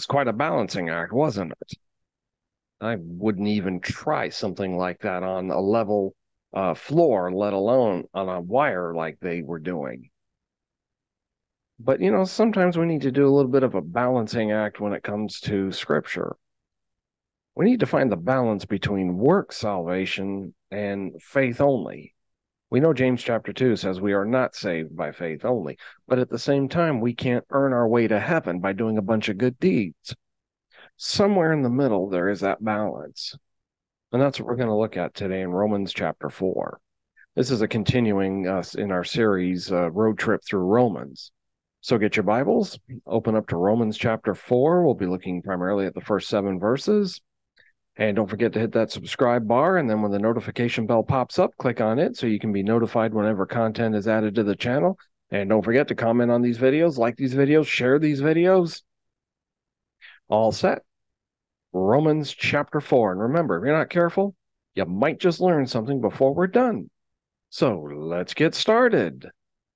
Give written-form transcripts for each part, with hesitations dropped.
was quite a balancing act, wasn't it? I wouldn't even try something like that on a level floor, let alone on a wire like they were doing. But, sometimes we need to do a little bit of a balancing act when it comes to scripture. We need to find the balance between work salvation and faith only. We know James chapter 2 says we are not saved by faith only, but at the same time, we can't earn our way to heaven by doing a bunch of good deeds. Somewhere in the middle, there is that balance. And that's what we're going to look at today in Romans chapter 4. This is a continuing in our series, Road Trip Through Romans. So get your Bibles, open up to Romans chapter 4. We'll be looking primarily at the first 7 verses. And don't forget to hit that subscribe bar, and then when the notification bell pops up, click on it so you can be notified whenever content is added to the channel. And don't forget to comment on these videos, like these videos, share these videos. All set. Romans chapter 4. And remember, if you're not careful, you might just learn something before we're done. So let's get started.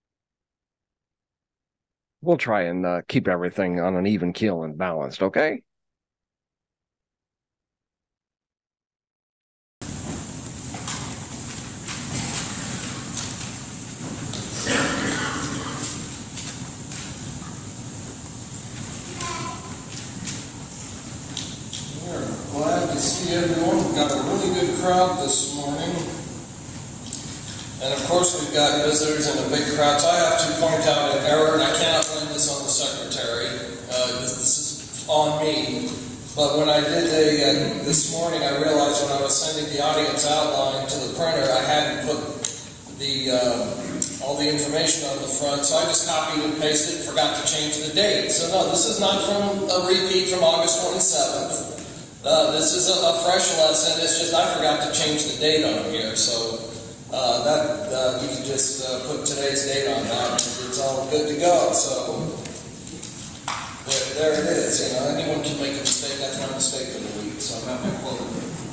We'll try and keep everything on an even keel and balanced, okay? Glad to see everyone. We've got a really good crowd this morning. And of course we've got visitors and a big crowd. So I have to point out an error, and I cannot blame this on the secretary. This is on me. But when I did this morning, I realized when I was sending the audience outline to the printer, I hadn't put all the information on the front. So I just copied and pasted and forgot to change the date. So no, this is not from a repeat from August 27th. This is a fresh lesson. It's just I forgot to change the date on here, so you can just put today's date on that, and it's all good to go. So there it is. Anyone can make a mistake. That's my mistake for the week. So I'm happy quote.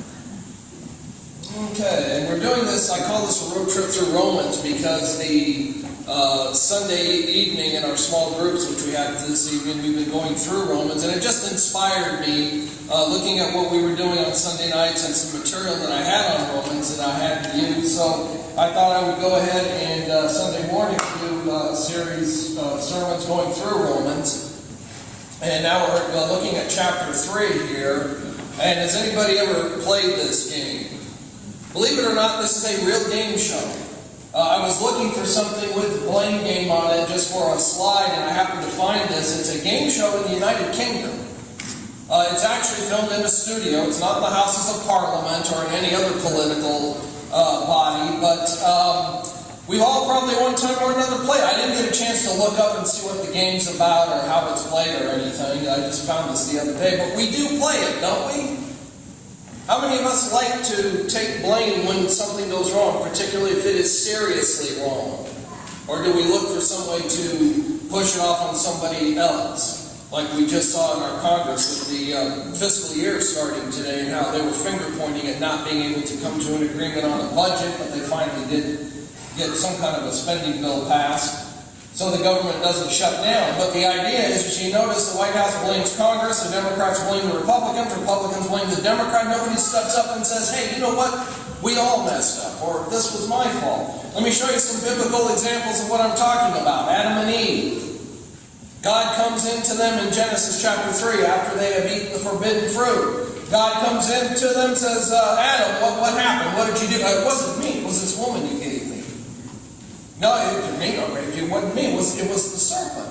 Okay, and we're doing this. I call this a road trip through Romans because the Sunday evening in our small groups, which we had this evening, we've been going through Romans, and it just inspired me looking at what we were doing on Sunday nights and some material that I had on Romans that I had to use. So I thought I would go ahead and Sunday morning do a series of sermons going through Romans. And now we're looking at chapter 3 here. And has anybody ever played this game? Believe it or not, this is a real game show. I was looking for something with Blame Game on it just for a slide, and I happened to find this. It's a game show in the United Kingdom. It's actually filmed in a studio. It's not in the Houses of Parliament or in any other political body, but we've all probably one time or another played. I didn't get a chance to look up and see what the game's about or how it's played or anything. I just found this the other day. But we do play it, don't we? How many of us like to take blame when something goes wrong, particularly if it is seriously wrong? Or do we look for some way to push it off on somebody else? Like we just saw in our Congress with the fiscal year starting today and how they were finger-pointing at not being able to come to an agreement on a budget, but they finally did get some kind of a spending bill passed so the government doesn't shut down. But the idea is, as you notice, the White House blames Congress, the Democrats blame the Republicans blame the Democrat. Nobody steps up and says, hey, you know what? We all messed up, or this was my fault. Let me show you some biblical examples of what I'm talking about. Adam and Eve. God comes into them in Genesis chapter 3 after they have eaten the forbidden fruit. God comes into them and says, Adam, what happened? What did you do? It wasn't me. It was this woman you gave me. No, it wasn't me. It was the serpent.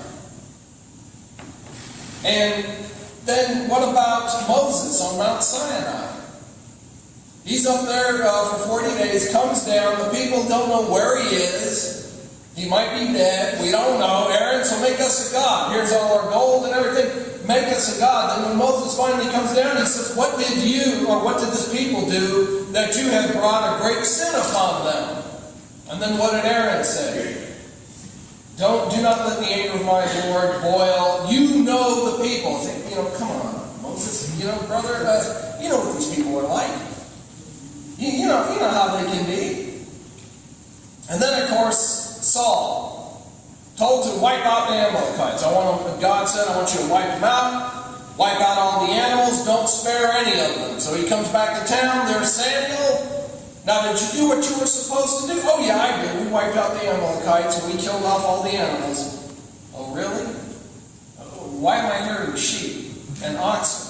And then what about Moses on Mount Sinai? He's up there for 40 days, comes down. The people don't know where he is. He might be dead. We don't know. Aaron, so make us a god. Here's all our gold and everything. Make us a god. Then when Moses finally comes down, he says, what did this people do that you have brought a great sin upon them? And then what did Aaron say? Do not let the anger of my Lord boil. You know the people. Come on, Moses. Brother, you know what these people are like. You know how they can be. And then, of course, Saul, told to wipe out the Amalekites. God said, I want you to wipe them out. Wipe out all the animals, don't spare any of them. So he comes back to town, there's Samuel. Now, did you do what you were supposed to do? Oh yeah, I did. We wiped out the Amalekites and we killed off all the animals. Oh really? Why am I hearing sheep and oxen?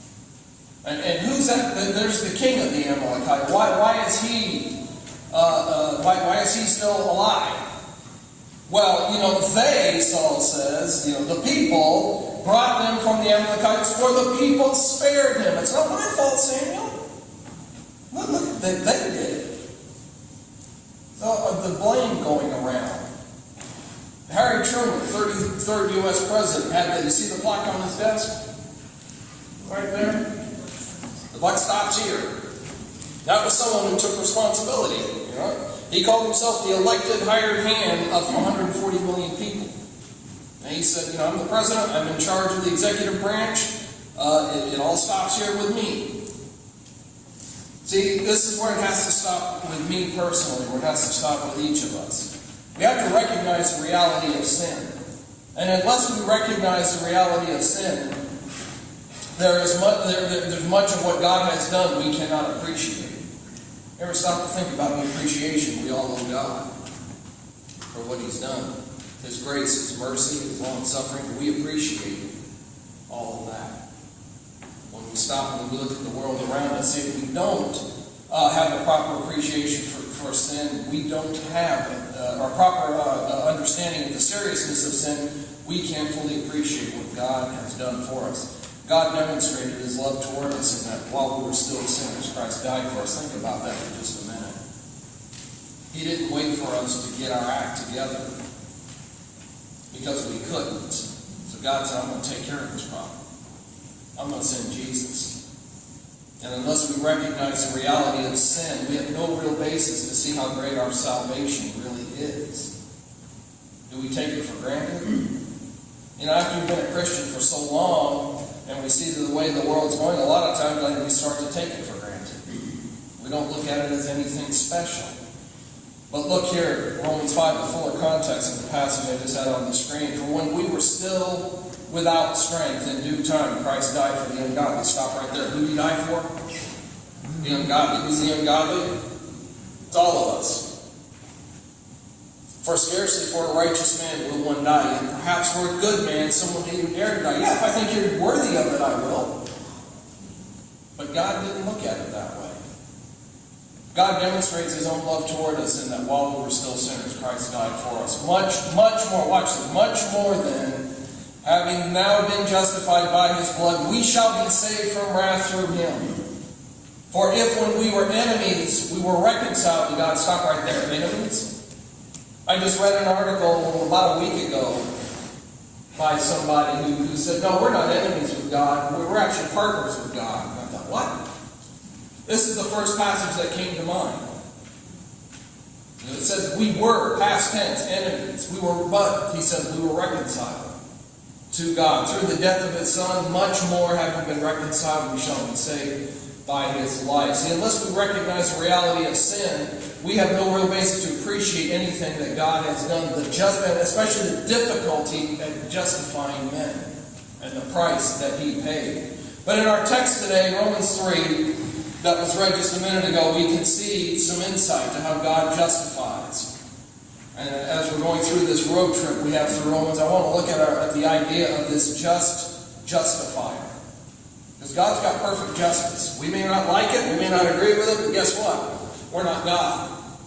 And who's that? There's the king of the Amalekites. Why is he still alive? Well, they, Saul says, the people brought them from the Amalekites, for the people spared him. It's not my fault, Samuel. Look, they did it. So the blame going around. Harry Truman, 33rd U.S. president, you see the plaque on his desk? Right there? The buck stops here. That was someone who took responsibility. He called himself the elected hired hand of 140 million people. And he said, I'm the president, I'm in charge of the executive branch, it all stops here with me. See, this is where it has to stop with me personally, where it has to stop with each of us. We have to recognize the reality of sin. And unless we recognize the reality of sin, there's much of what God has done we cannot appreciate. Ever stop to think about the appreciation we all owe God for what He's done? His grace, His mercy, His long suffering. We appreciate all of that. When we stop and we look at the world around us, if we don't have the proper appreciation for sin, we don't have our proper understanding of the seriousness of sin, we can't fully appreciate what God has done for us. God demonstrated His love toward us in that while we were still sinners, Christ died for us. Think about that for just a minute. He didn't wait for us to get our act together because we couldn't. So God said, I'm going to take care of this problem. I'm going to send Jesus. And unless we recognize the reality of sin, we have no real basis to see how great our salvation really is. Do we take it for granted? After you've been a Christian for so long, and we see the way the world's going, a lot of times we start to take it for granted. We don't look at it as anything special. But look here, Romans 5, the fuller context of the passage I just had on the screen. For when we were still without strength, in due time, Christ died for the ungodly. Stop right there. Who did He die for? The ungodly. Who's the ungodly? It's all of us. For scarcely for a righteous man will one die, and perhaps for a good man someone may even dare to die. Yeah, if I think you're worthy of it, I will. But God didn't look at it that way. God demonstrates His own love toward us in that while we were still sinners, Christ died for us. Much more, watch this, much more than having now been justified by His blood, we shall be saved from wrath through Him. For if when we were enemies, we were reconciled to God. Stop right there. Enemies? I just read an article about a week ago by somebody who said, no, we're not enemies with God. We're actually partners with God. And I thought, what? This is the first passage that came to mind. It says, we were, past tense, enemies. But, he said, we were reconciled to God. Through the death of His Son, much more having been reconciled, we shall be saved by His life. See, unless we recognize the reality of sin, we have no real basis to appreciate anything that God has done, especially the difficulty at justifying men and the price that He paid. But in our text today, Romans 3, that was read just a minute ago, we can see some insight to how God justifies. And as we're going through this road trip we have through Romans, I want to look at the idea of this just justifier. Because God's got perfect justice. We may not like it, we may not agree with it, but guess what? We're not God.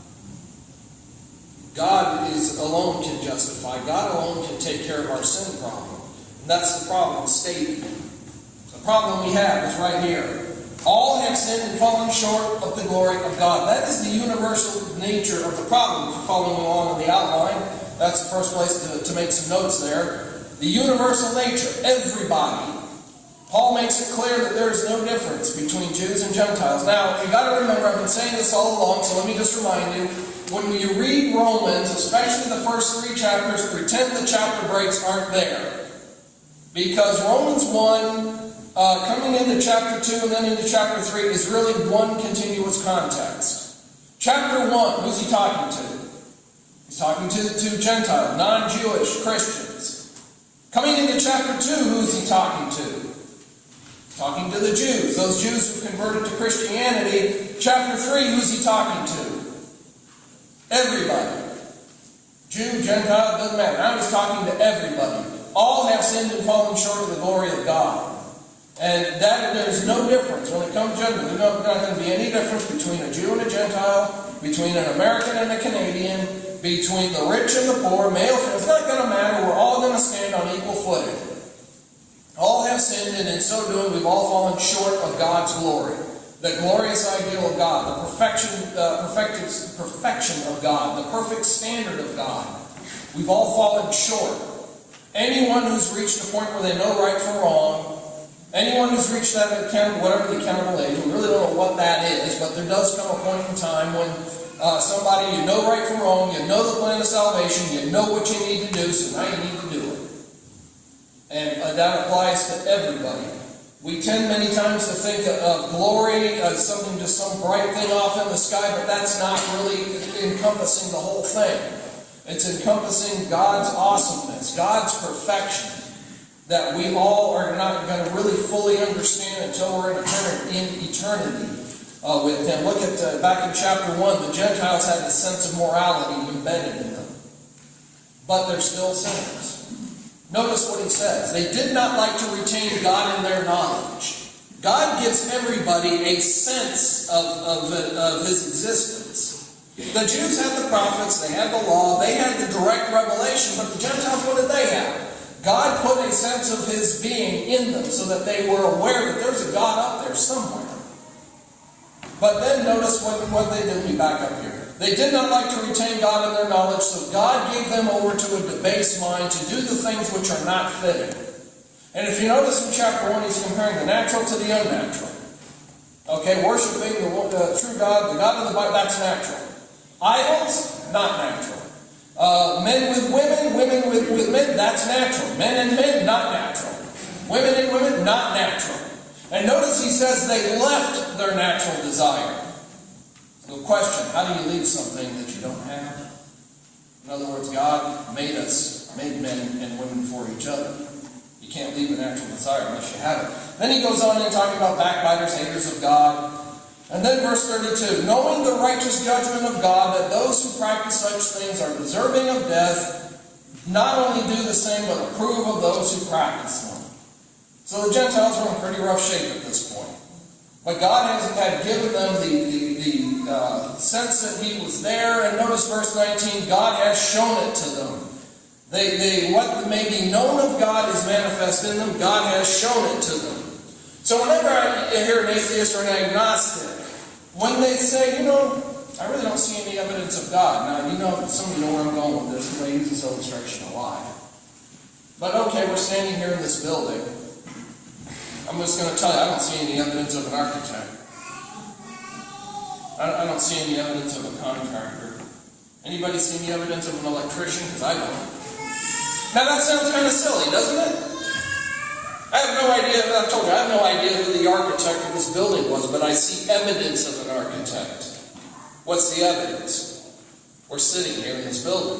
God alone can justify. God alone can take care of our sin problem. And that's the problem stated. The problem we have is right here. All have sinned and fallen short of the glory of God. That is the universal nature of the problem. If you're following along in the outline, that's the first place to make some notes there. The universal nature. Everybody. Paul makes it clear that there is no difference between Jews and Gentiles. Now, you've got to remember, I've been saying this all along, so let me just remind you, when you read Romans, especially the first 3 chapters, pretend the chapter breaks aren't there. Because Romans 1, coming into chapter 2 and then into chapter 3, is really one continuous context. Chapter 1, who's he talking to? He's talking to Gentiles, non-Jewish Christians. Coming into chapter 2, who's he talking to? Talking to the Jews, those Jews who converted to Christianity. Chapter 3, who's he talking to? Everybody. Jew, Gentile, doesn't matter. Now he's talking to everybody. All have sinned and fallen short of the glory of God. And that there's no difference. When it comes to judgment, there's not going to be any difference between a Jew and a Gentile, between an American and a Canadian, between the rich and the poor, male, female. It's not going to matter. We're all going to stand on equal footing. All have sinned, and in so doing, we've all fallen short of God's glory. The glorious ideal of God, the perfection of God, the perfect standard of God. We've all fallen short. Anyone who's reached a point where they know right from wrong, anyone who's reached that whatever the accountable age, we really don't know what that is, but there does come a point in time when somebody, you know right from wrong, you know the plan of salvation, you know what you need to do, so now you need to do it. And that applies to everybody. We tend many times to think of glory as something, just some bright thing off in the sky, but that's not really encompassing the whole thing. It's encompassing God's awesomeness, God's perfection, that we all are not going to really fully understand until we're in eternity with Him. Look at back in chapter 1, the Gentiles had a sense of morality embedded in them, but they're still sinners. Notice what he says. They did not like to retain God in their knowledge. God gives everybody a sense of His existence. The Jews had the prophets, they had the law, they had the direct revelation, but the Gentiles, what did they have? God put a sense of His being in them so that they were aware that there's a God up there somewhere. But then notice what they did. Let me back up here. They did not like to retain God in their knowledge, so God gave them over to a debased mind to do the things which are not fitting. And if you notice in chapter 1, he's comparing the natural to the unnatural. Okay, worshiping the true God, the God of the Bible, that's natural. Idols, not natural. Men with women, women with men, that's natural. Men and men, not natural. Women and women, not natural. And notice he says they left their natural desire. So question, how do you leave something that you don't have? In other words, God made men and women for each other. You can't leave a natural desire unless you have it. Then he goes on in talking about backbiters, haters of God. And then verse 32, knowing the righteous judgment of God, that those who practice such things are deserving of death, not only do the same, but approve of those who practice them. So the Gentiles were in pretty rough shape at this point. But God had given them the sense that He was there. And notice verse 19, God has shown it to them. What may be known of God is manifest in them. God has shown it to them. So whenever I hear an atheist or an agnostic, when they say, I really don't see any evidence of God. Now, some of you know where I'm going with this, because I use this illustration a lot. But okay, we're standing here in this building. I'm just going to tell you, I don't see any evidence of an architect. I don't see any evidence of a contractor. Anybody see any evidence of an electrician? Because I don't. Now that sounds kind of silly, doesn't it? I have no idea, I told you, I have no idea who the architect of this building was, but I see evidence of an architect. What's the evidence? We're sitting here in this building.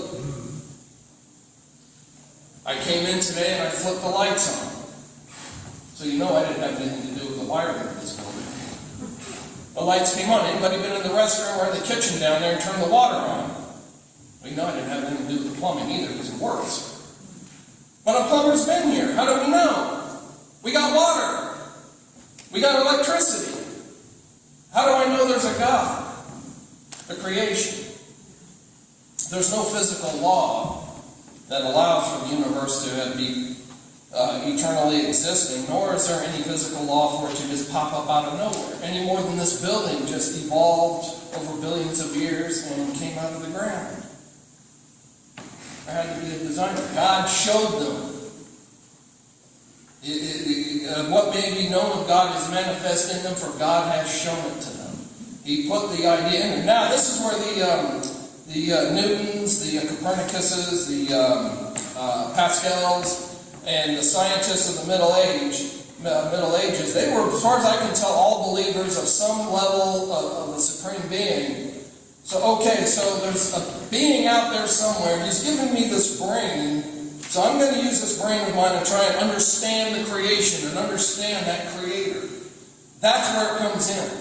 I came in today and I flipped the lights on. So you know I didn't have anything to do with the wiring of this building. The lights came on. Anybody been in the restroom or in the kitchen down there and turned the water on? Well, you know I didn't have anything to do with the plumbing either because it works. But a plumber's been here. How do we know? We got water. We got electricity. How do I know there's a God? The creation. There's no physical law that allows for the universe to be eternally existing, nor is there any physical law for it to just pop up out of nowhere, any more than this building just evolved over billions of years and came out of the ground. There had to be a designer. God showed them. What may be known of God is manifest in them, for God has shown it to them. He put the idea in them. Now, this is where the Newtons, the Copernicuses, the Pascals, and the scientists of the Middle Ages, they were, as far as I can tell, all believers of some level of the supreme being. So, okay, so there's a being out there somewhere. He's given me this brain So I'm going to use this brain of mine and try and understand the creation and understand that Creator. That's where it comes in.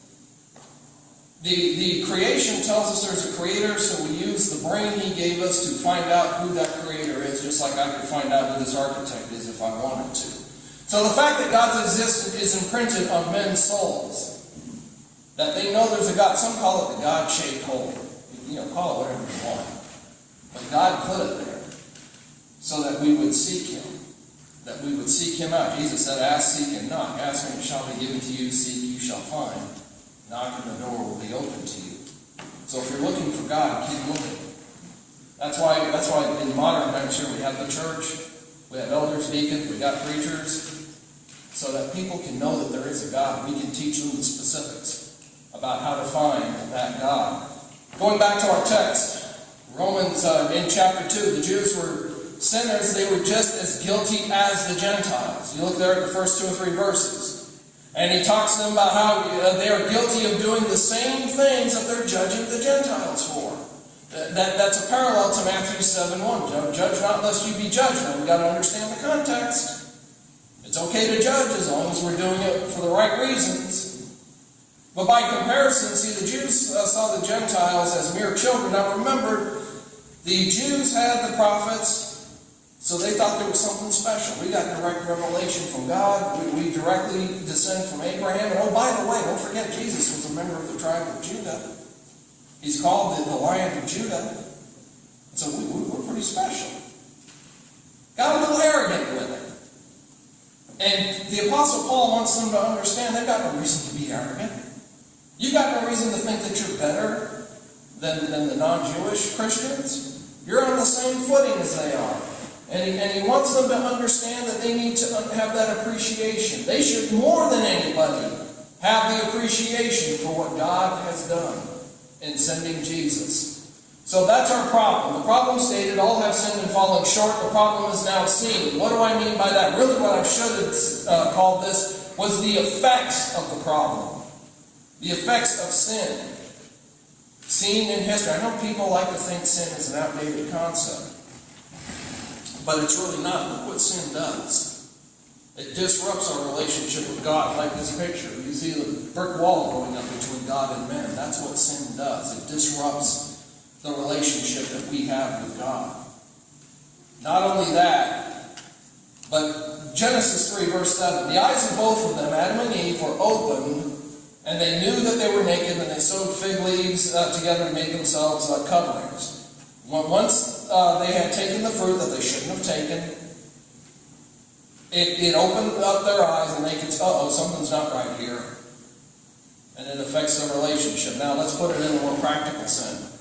The creation tells us there's a Creator, so we use the brain He gave us to find out who that Creator is, just like I could find out who this architect is if I wanted to. So the fact that God's existence is imprinted on men's souls, that they know there's a God. Some call it the God-shaped hole. Call it whatever you want. But God put it there so that we would seek Him, that we would seek Him out. Jesus said, ask, seek, and knock. Ask, and it shall be given to you. Seek, you shall find. Knock, and the door will be open to you. So if you're looking for God, keep looking. That's why in modern times here we have the church, we have elders, deacons, we got preachers, so that people can know that there is a God. We can teach them the specifics about how to find that God. Going back to our text, Romans in chapter 2, the Jews were sinners. They were just as guilty as the Gentiles. You look there at the first 2 or 3 verses. And he talks to them about how they are guilty of doing the same things that they're judging the Gentiles for. That's a parallel to Matthew 7:1. Judge not lest you be judged. Now we've got to understand the context. It's okay to judge as long as we're doing it for the right reasons. But by comparison, see, the Jews saw the Gentiles as mere children. Now remember, the Jews had the prophets, so they thought there was something special. We got direct revelation from God. We directly descend from Abraham. And oh, by the way, don't forget Jesus was a member of the tribe of Judah. He's called the Lion of Judah. So we're pretty special. Got a little arrogant with it. And the Apostle Paul wants them to understand they've got no reason to be arrogant. You've got no reason to think that you're better than the non-Jewish Christians. You're on the same footing as they are. And he wants them to understand that they need to have that appreciation. They should, more than anybody, have the appreciation for what God has done in sending Jesus. So that's our problem. The problem stated, all have sinned and fallen short. The problem is now seen. What do I mean by that? Really what I should have called this was the effects of the problem. The effects of sin. Seen in history. I know people like to think sin is an outdated concept. But it's really not. Look what sin does. It disrupts our relationship with God. Like this picture. You see the brick wall going up between God and man. That's what sin does. It disrupts the relationship that we have with God. Not only that, but Genesis 3 verse 7. The eyes of both of them, Adam and Eve, were open, and they knew that they were naked, and they sewed fig leaves together and made themselves coverings. Once they had taken the fruit that they shouldn't have taken, it opened up their eyes, and they could say, uh-oh, something's not right here. And it affects their relationship. Now let's put it in a more practical sense.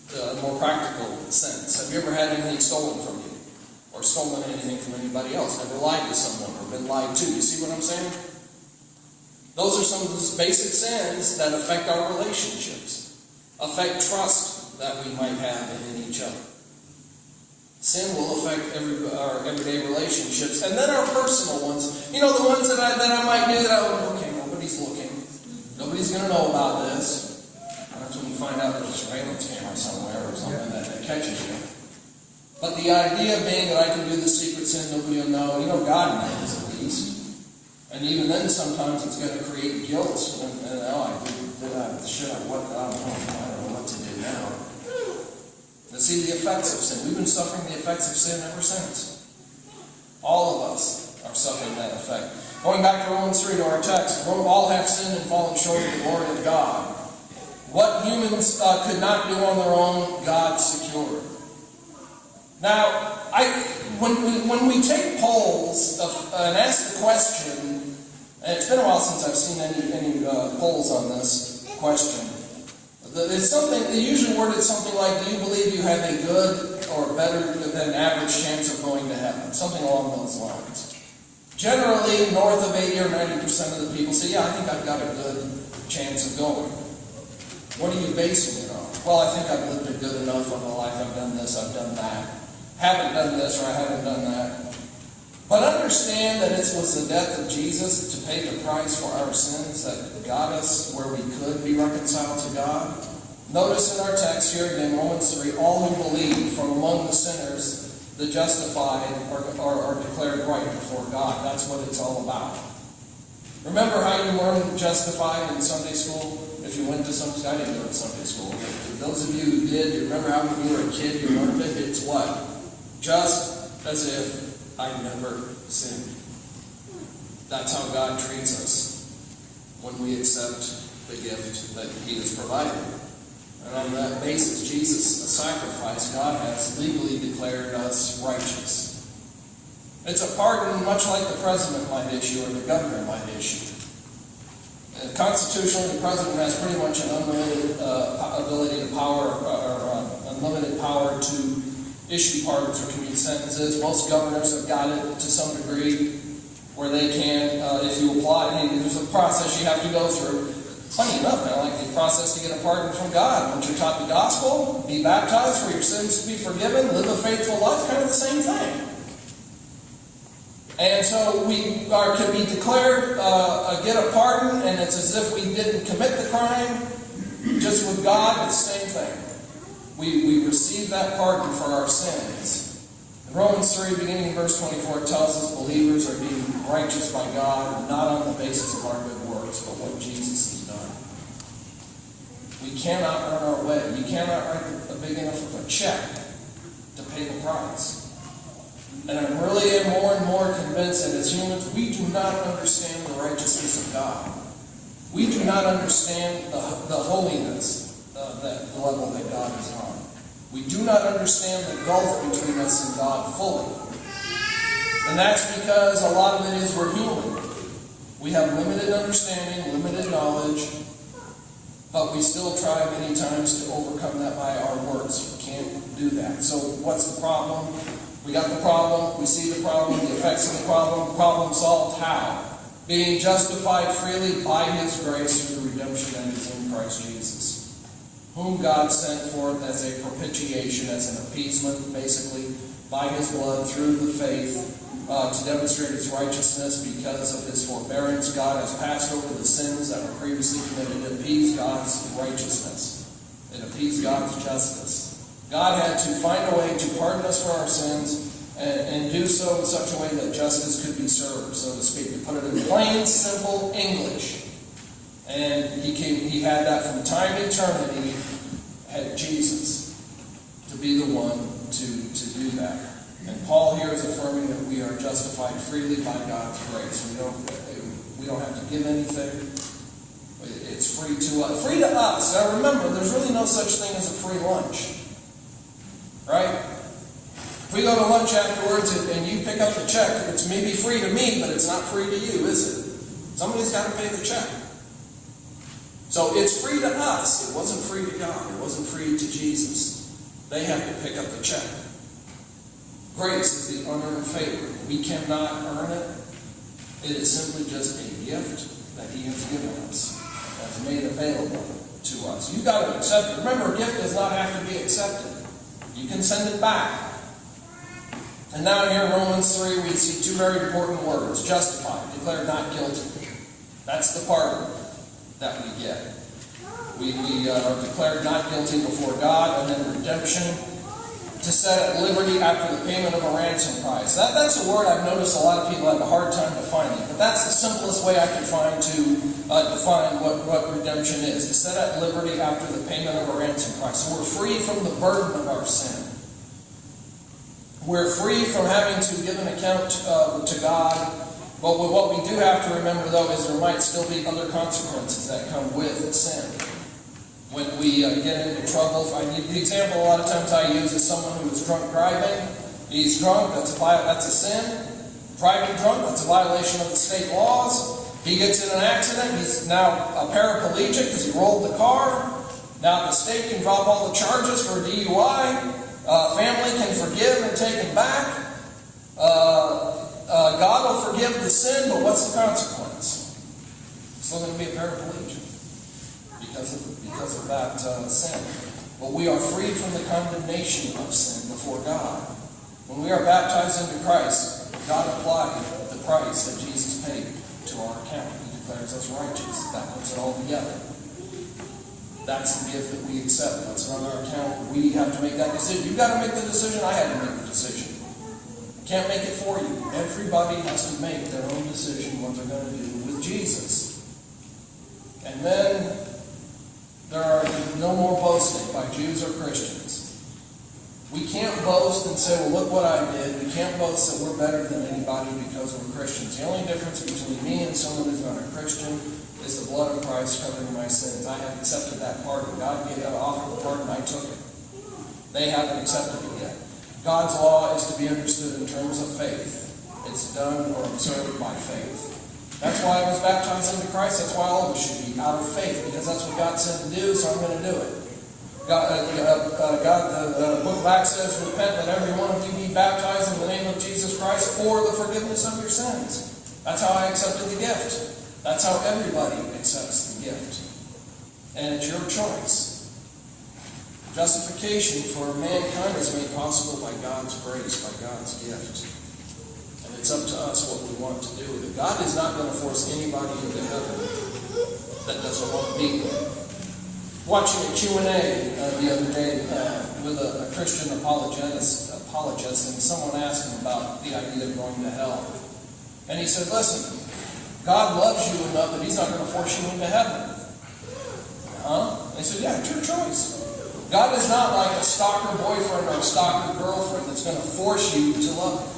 Have you ever had anything stolen from you? Or stolen anything from anybody else? Ever lied to someone or been lied to? You see what I'm saying? Those are some of the basic sins that affect our relationships, affect trust that we might have in each other. Sin will affect our everyday relationships, and then our personal ones. You know, the ones that I might do okay, nobody's looking. Nobody's going to know about this. That's when you find out there's a surveillance camera somewhere or something that catches you. But the idea being that I can do the secret sin, nobody will know. You know, God knows at least. And even then, sometimes it's going to create guilt. And I did that shit. I don't know what to do now. To see the effects of sin. We've been suffering the effects of sin ever since. All of us are suffering that effect. Going back to Romans 3 to our text, all have sinned and fallen short of the glory of God. What humans could not do on their own, God secured. Now, when we take polls and ask the question, and it's been a while since I've seen any polls on this question. It's something, they usually word it something like, do you believe you have a good or better than average chance of going to heaven? Something along those lines. Generally, north of 80 or 90% of the people say, yeah, I think I've got a good chance of going. What are you basing it on? Well, I think I've lived a good enough of a life. I've done this, I've done that. Haven't done this or I haven't done that. But understand that it was the death of Jesus to pay the price for our sins that got us where we could be reconciled to God. Notice in our text here again, Romans 3, all who believe from among the sinners the justified are declared right before God. That's what it's all about. Remember how you learned justified in Sunday school? If you went to Sunday, I didn't go to Sunday school. Those of you who did, you remember how when you were a kid, you learned it? It's what? Just as if I never sinned. That's how God treats us when we accept the gift that He has provided. And on that basis, Jesus' sacrifice, God has legally declared us righteous. It's a pardon much like the president might issue or the governor might issue. Constitutionally, the president has pretty much an unlimited unlimited power to issue pardons or commute sentences. Most governors have got it to some degree where they can, if you apply, there's a process you have to go through. Funny enough, I like the process to get a pardon from God. Once you're taught the gospel, be baptized for your sins to be forgiven, live a faithful life, kind of the same thing. And so we can be declared, get a pardon, and it's as if we didn't commit the crime. Just with God, it's the same thing. We receive that pardon for our sins. In Romans 3, beginning in verse 24, it tells us believers are being righteous by God, not on the basis of our good works, but what Jesus has done. We cannot earn our way. You cannot write a big enough of a check to pay the price. And I'm really more and more convinced that as humans, we do not understand the righteousness of God. We do not understand the holiness, the level that God is on. We do not understand the gulf between us and God fully. And that's because a lot of it is we're human. We have limited understanding, limited knowledge, but we still try many times to overcome that by our works. We can't do that. So what's the problem? We got the problem, we see the problem, the effects of the problem solved how? Being justified freely by His grace through the redemption that is in Christ Jesus, whom God sent forth as a propitiation, as an appeasement, basically, by His blood through the faith, to demonstrate His righteousness because of His forbearance. God has passed over the sins that were previously committed. It appeased God's righteousness. It appeased God's justice. God had to find a way to pardon us for our sins and do so in such a way that justice could be served, so to speak. To put it in plain, simple English. And He had that from time to eternity, had Jesus to be the one to do that. And Paul here is affirming that we are justified freely by God's grace. We don't have to give anything. It's free to us. Free to us. Now remember, there's really no such thing as a free lunch. Right? If we go to lunch afterwards and you pick up the check, it's maybe free to me, but it's not free to you, is it? Somebody's got to pay the check. So it's free to us. It wasn't free to God. It wasn't free to Jesus. They have to pick up the check. Grace is the unearned favor. We cannot earn it. It is simply just a gift that He has given us, that's made available to us. You've got to accept it. Remember, a gift does not have to be accepted. You can send it back. And now here in Romans 3, we see two very important words. Justified, declared not guilty. That's the pardon that we get. We are declared not guilty before God, and then redemption, to set at liberty after the payment of a ransom price. That's a word I've noticed a lot of people have a hard time defining. But that's the simplest way I can find to define what redemption is. To set at liberty after the payment of a ransom price. So we're free from the burden of our sin. We're free from having to give an account to God. But what we do have to remember, though, is there might still be other consequences that come with sin. When we get into trouble, the example a lot of times I use is someone who is drunk driving. He's drunk, that's a sin. Driving drunk, that's a violation of the state laws. He gets in an accident, he's now a paraplegic because he rolled the car. Now the state can drop all the charges for DUI. Family can forgive and take him back. God will forgive the sin, but what's the consequence? Still going to be a paraplegic because of that sin. But we are freed from the condemnation of sin before God. When we are baptized into Christ, God applied the price that Jesus paid to our account. He declares us righteous. That puts it all together. That's the gift that we accept. That's on our account. We have to make that decision. You've got to make the decision. I had to make the decision. Can't make it for you. Everybody has to make their own decision what they're going to do with Jesus. And then there are no more boasting by Jews or Christians. We can't boast and say, well, look what I did. We can't boast that we're better than anybody because we're Christians. The only difference between me and someone who's not a Christian is the blood of Christ covering my sins. I have accepted that pardon. God gave that offer of pardon. I took it. They haven't accepted it yet. God's law is to be understood in terms of faith. It's done or observed by faith. That's why I was baptized into Christ. That's why all of us should be out of faith, because that's what God said to do, so I'm going to do it. The book of Acts says, repent, let every one of you be baptized in the name of Jesus Christ for the forgiveness of your sins. That's how I accepted the gift. That's how everybody accepts the gift. And it's your choice. Justification for mankind is made possible by God's grace, by God's gift. And it's up to us what we want to do with it. God is not going to force anybody into heaven that doesn't want to be there. Watching a Q&A the other day with a Christian apologist, and someone asked him about the idea of going to hell. And he said, listen, God loves you enough that He's not going to force you into heaven. Huh? They said, yeah, it's your choice. God is not like a stalker boyfriend or a stalker girlfriend that's going to force you to love Him.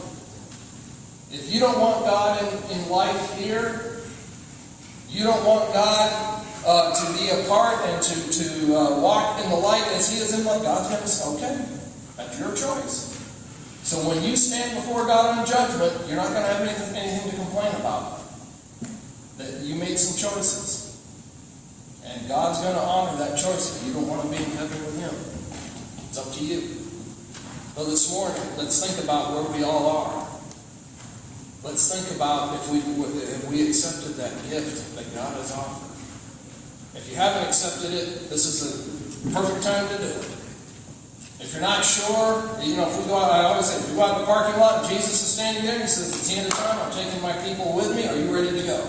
If you don't want God in life here, you don't want God to be a part and to walk in the light as He is in light, God's going to say, okay, that's your choice. So when you stand before God on judgment, you're not going to have anything to complain about. That you made some choices. And God's going to honor that choice if you don't want to be in heaven with Him. It's up to you. So this morning, let's think about where we all are. Let's think about if we accepted that gift that God has offered. If you haven't accepted it, this is the perfect time to do it. If you're not sure, if we go out, I always say, if you go out in the parking lot and Jesus is standing there and He says, it's the end of time, I'm taking my people with me, are you ready to go?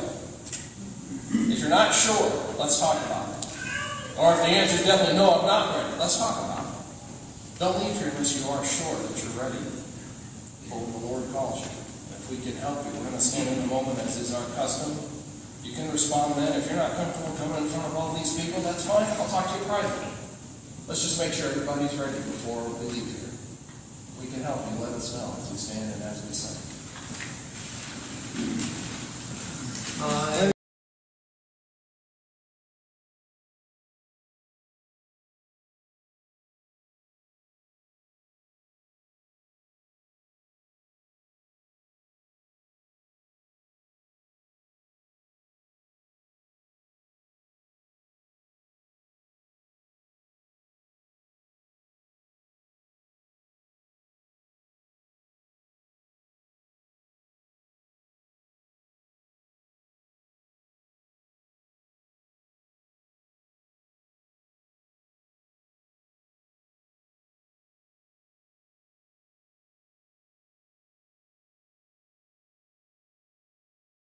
If you're not sure, let's talk about it. Or if the answer is definitely no, I'm not ready, let's talk about it. Don't leave here unless you are sure that you're ready for when the Lord calls you. If we can help you, we're going to stand in a moment as is our custom. You can respond then. If you're not comfortable coming in front of all these people, that's fine. I'll talk to you privately. Let's just make sure everybody's ready before we leave here. If we can help you, let us know as we stand and as we sing.